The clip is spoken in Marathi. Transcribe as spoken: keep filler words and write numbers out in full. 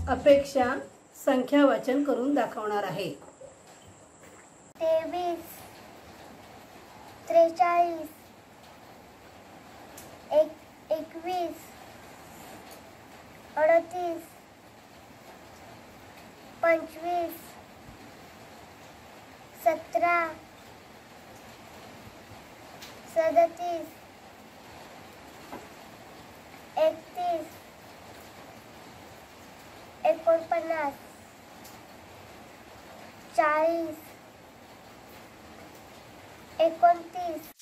अपेक्षा संख्या वाचन करून दाखवणार आहे. तेवीस, त्रेचाळीस, एक एकवीस, अडतीस, पंचवीस, सतरा, सदतीस, एकतीस, एकोणपन्नास, चाळीस, एकोणतीस,